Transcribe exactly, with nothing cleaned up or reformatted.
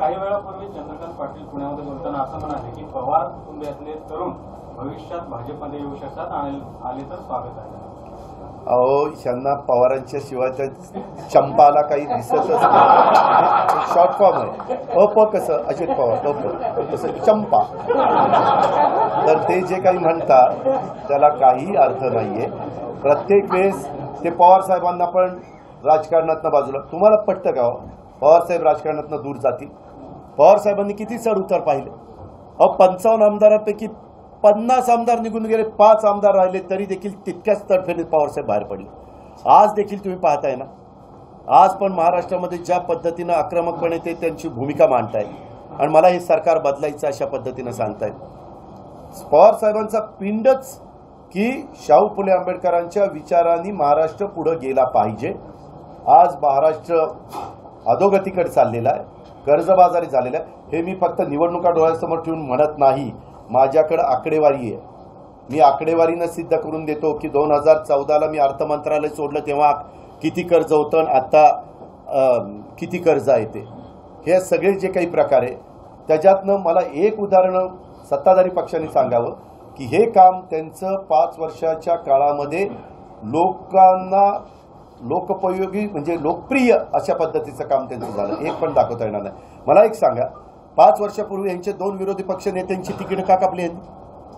काही वेळापूर्वी चंद्रकांत पाटील पुण्यामध्ये बोलताना असं म्हणाले की पवार कुटुंबियातले तरुण भविष्यात भाजपमध्ये येऊ शकतात आणि आले तर स्वागत आहे. अहो यांना पवारांच्या शिवाय त्या चंपाला काही दिसतच नाही. शॉर्ट फॉर्म आहे. अप कसं अजित पवार अप तसं चंपा. तर ते जे काही म्हणतात त्याला काही अर्थ नाहीये. प्रत्येक वेळेस ते पवार साहेबांना पण राजकारणातनं बाजूला तुम्हाला पटतं का? पवार साहेब राजकारणातनं दूर जातील? पवार साहेबांनी किती चढ उतार पाहिले. अहो पंचावन्न आमदारांपैकी पन्नास आमदार निघून गेले, पाच आमदार राहिले तरी देखील तितक्याच तडफेने पवारसाहेब बाहेर पडले. आज देखील तुम्ही पाहताय ना, आज पण महाराष्ट्रामध्ये ज्या पद्धतीनं आक्रमकपणे ते त्यांची भूमिका मांडताय आणि मला हे सरकार बदलायचं अशा पद्धतीनं सांगतायत. पवार साहेबांचा पिंडच की शाहू फुले आंबेडकरांच्या विचारांनी महाराष्ट्र पुढे गेला पाहिजे. आज महाराष्ट्र अधोगतीकडे चाललेला आहे, कर्जबाजारी झालेला आहे. हे मी फक्त निवडणुका डोळ्यासमोर ठेवून म्हणत नाही. माझ्याकडे आकडेवारी आहे. मी आकडेवारीनं सिद्ध करून देतो की दोन हजार चौदाला मी अर्थ मंत्रालय सोडलं तेव्हा किती कर्ज होतं आणि आता किती कर्ज आहे ते. हे सगळे जे काही प्रकार आहे त्याच्यातनं मला एक उदाहरण सत्ताधारी पक्षाने सांगावं की हे काम त्यांचं पाच वर्षाच्या काळामध्ये लोकांना लोकोपयोगी म्हणजे लोकप्रिय अशा पद्धतीचं काम त्यांचं झालं. एक पण दाखवता येणार नाही. मला एक सांगा, पाच वर्षापूर्वी यांचे दोन विरोधी पक्ष नेत्यांची तिकीट का कापली आहेत?